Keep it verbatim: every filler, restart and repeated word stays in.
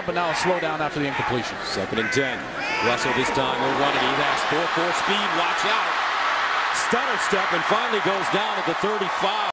but now a slow down after the incompletion. Second and ten. Russell this time will run it. He has four four speed. Watch out. Stutter step and finally goes down at the thirty-five.